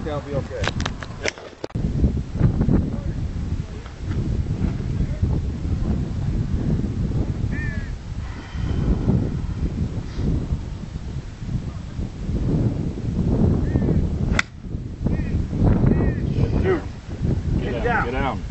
I'll be okay. Shoot. Get down. Get down.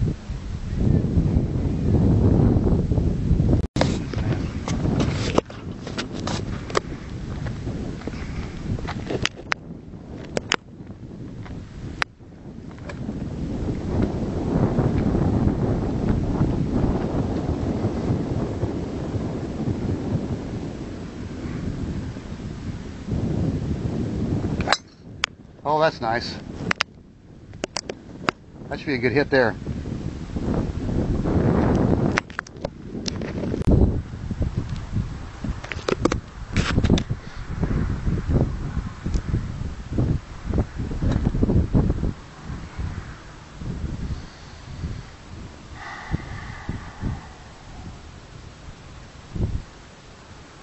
Oh, that's nice. That should be a good hit there.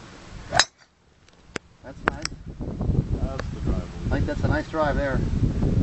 That's nice. That's the drive. I think that's a nice drive there.